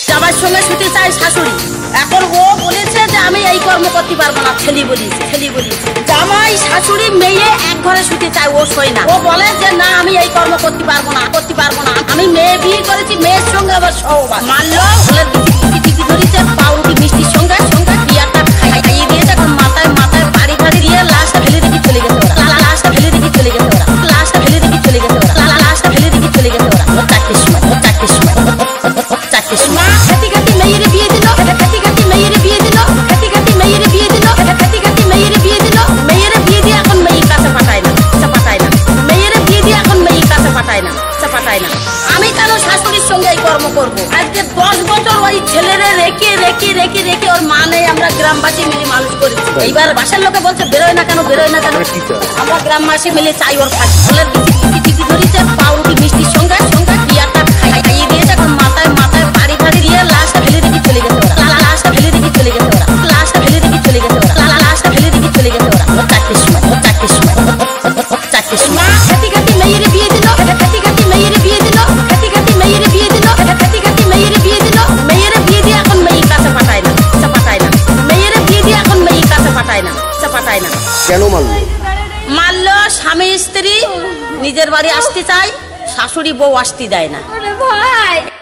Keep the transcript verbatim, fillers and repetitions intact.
জামাইয়ের সঙ্গে শুতে চাই শাশুড়ি। এখন ও বলেছে যে আমি এই কর্ম করতে পারবো না, ছেলি বলিস ছেলি বলিস। জামাই শাশুড়ি মেয়ে এক ঘরে শুতে চায়, ও শোয় না। ও বলে যে না আমি এই কর্ম করতে পারবো না করতে পারবো না। আমি মেয়ে বিয়ে করেছি, মেয়ের সঙ্গে আবার সহবাস। মানলো বলে বিচি টিপে ধরেছে পাউরুটি মিষ্টির সঙ্গে সঙ্গে বিয়াটা খাইয়ে দিয়েছে। এখন মাথায় মাথায় বাড়ি বাড়ি দিয়ে লাশটা ফেলে রেখে চলে গেছে ওরা। লাশটা ফেলে রেখে চলে গেছে ওরা। লাশটা ফেলে রেখে চলে গেছে ওরা। লাশটা ফেলে রেখে চলে গেছে ওরা। ও চারটের সময় ও চারটের সময় চারটের সময় খাতি খাতি মেয়েরে বিয়ে দিল। খাতি খাতি মেয়েরে বিয়ে দিল। খাতি খাতি মেয়েরে বিয়ে দিল। খাতি খাতি মেয়েরে বিয়ে দিল। মেয়েরে বিয়ে দিয়ে এখন মেয়ের কাছে পাঠায় না, সে পাঠায় না। মেয়েরে বিয়ে দিয়ে এখন মেয়ের কাছে পাঠায় না, সে পাঠায় না। আমি কেন শাশুড়ির সঙ্গে এই কর্ম করবো? আজকে দশ বছর ওই ছেলেরে রেখে রেখে রেখে রেখে ওর মা নেই, আমরা গ্রামবাসী মিলে মানুষ করেছি। এইবার বাসার লোকে বলছে বেরোয় না কেন বেরোয় না কেন? আমরা গ্রামবাসী মিলে চাই ওর ফাঁসি। বলে বিচি টিপে ধরেছে পাউরুটি মিষ্টির সঙ্গে সঙ্গে বিয়াটা খাইয়ে দিয়েছে। এখন মাথায় মাথায় বাড়ি বাড়ি দিয়ে লাশটা ফেলে রেখে চলে গেছে ওরা। লাশটা ফেলে রেখে চলে গেছে ওরা। লাশটা ফেলে রেখে চলে গেছে ওরা। লাশটা ফেলে রেখে চলে গেছে ওরা। ও চারটের সময় ও চারটের সময় চারটের সময় খাতি খাতি মেয়েরে বিয়ে দিল। খাতি খাতি মেয়েরে বিয়ে দিল। খাতি খাতি মেয়েরে বিয়ে দিল। খাতি খাতি মেয়েরে বিয়ে দিল। মেয়েরে বিয়ে দিয়ে এখন মেয়ের কাছে পাঠায় না, সে পাঠায় না। মেয়েরে বিয়ে দিয়ে এখন মেয়ের কাছে পাঠায় না, সে পাঠায় না। কেন মারলো? মারলো স্বামী স্ত্রী নিজের বাড়ি আসতে চায়, শাশুড়ি বউ আসতে দেয় না।